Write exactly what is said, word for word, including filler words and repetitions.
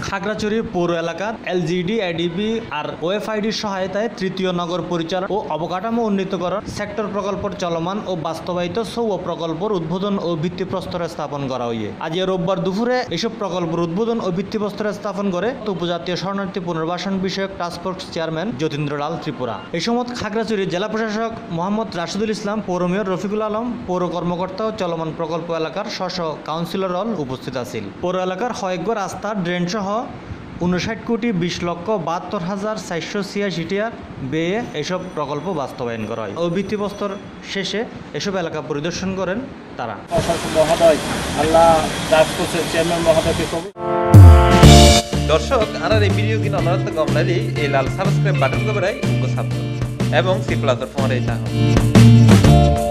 খাগড়াছড়ি পৌর এলাকার LGD ADB আর ওএফআইডির সহায়তায় তৃতীয় নগর পরিচালন ও অবকাঠামো উন্নীত করার সেক্টর প্রকল্পের চলমান ও বাস্তবায়িত সৌ প্রকল্পের উদ্বোধন ও ভিত্তিপ্রস্তর স্থাপন করা হইয়ে আজ রোববার দুপুরে এসব প্রকল্পের উদ্বোধন ও ভিত্তিপ্রস্তর স্থাপন করে উপজাতীয় শরণার্থী পুনর্বাসন বিষয়ক টাস্কফোর্স চেয়ারম্যান যতীন্দ্রলাল ত্রিপুরা। এই সময় খাগড়াছড়ি জেলা প্রশাসক মোহাম্মদ রাশিদুল ইসলাম, পৌর মেয়র রফিকুল আলম, পৌর কর্মকর্তা ও চলমান প্রকল্প এলাকার স্ব স্ব কাউন্সিলর উপস্থিত আছিল। পৌর এলাকার কয়েকবার রাস্তা ড্রেন সহ উনষাট কোটি বিশ লক্ষ বাহাত্তর হাজার চারশো ছিয়াশি টিয়া ব্যয়ে এসব প্রকল্প বাস্তবায়ন করা হয় ও ভিত্তিপ্রস্তর শেষে এসব এলাকা পরিদর্শন করেন তারা। দর্শক আর এই ভিডিও কিনা অনুরোধ গমনালি এই লাল সাবস্ক্রাইব বাটন করে সাবস্ক্রাইব এবং সি প্লাস ফোন